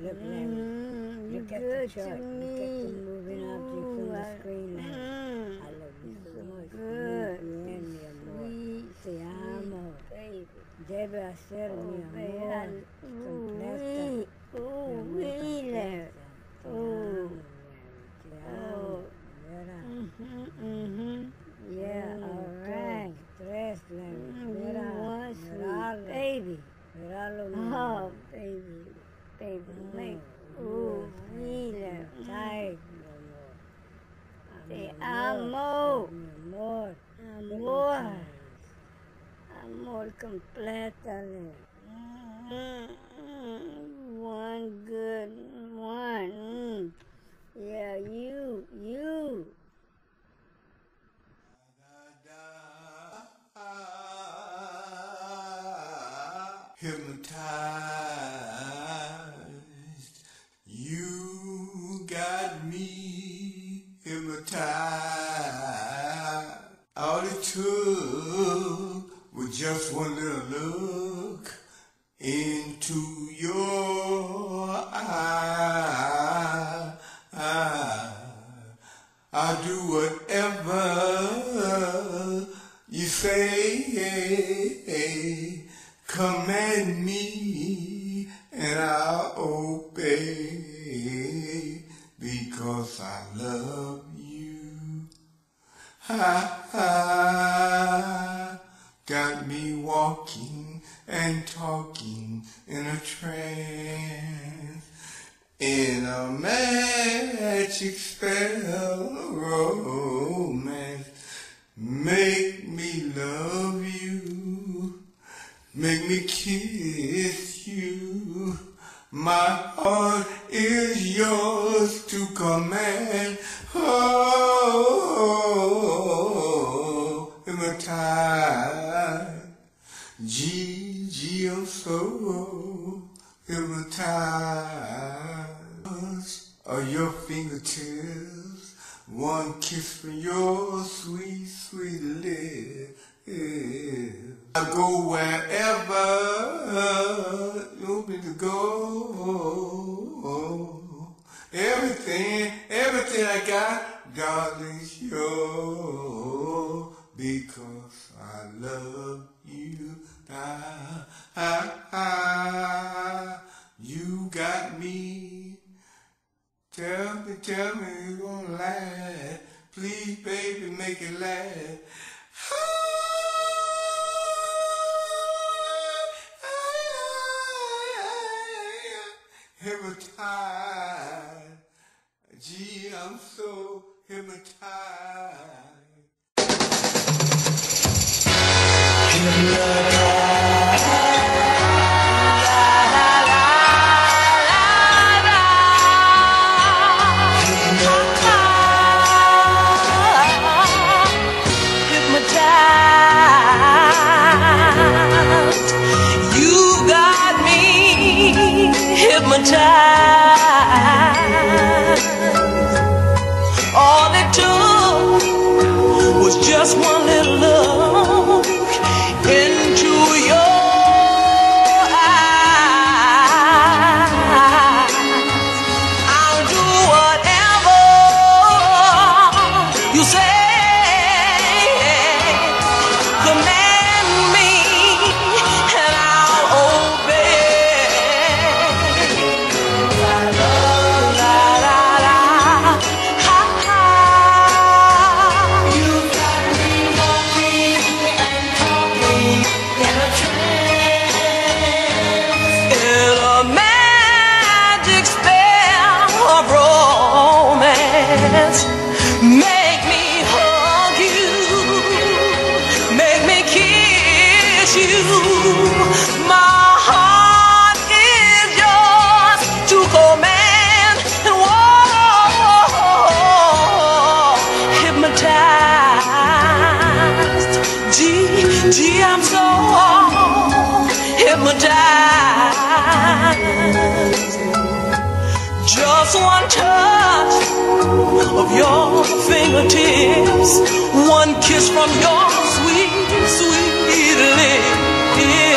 Look, Larry. Look at the chart. Look at the moving objects on the screen, Larry. I love you so much. Good. You and me, amor. Te amo. Baby. Debe hacer mi amor. Completa. Larry. Yeah, all right. Tres, Larry. You want sweet baby. Oh, baby. Baby, make. Ooh, Larry. Tight, Te amo. amor. Amor. Amor completa, Larry. One good one. Yeah, you. Hypnotized, you got me hypnotized. All it took was just one little look into your eye. I'll do whatever you say. Command me and I'll obey because I love you. Got me walking and talking in a trance, in a magic spell of romance. Make me love you. Make me kiss you. My heart is yours to command. Oh, hypnotized. Gee, I'm so hypnotized. Are your fingertips one kiss from your sweet, sweet lips? I go wherever you want me to go. Everything I got, darling's yours, because I love you. You got me. Tell me you gonna last. Please, baby, make it last. Hypnotized. Gee, I'm so hypnotized. All it took was just one little look into your eyes. I'll do whatever you say. Command me and I'll obey. Make me hug you, make me kiss you. My heart is yours to command and walk. Hypnotized, gee, I'm so hypnotized. Just one touch of your fingertips, one kiss from your sweet, sweet lips.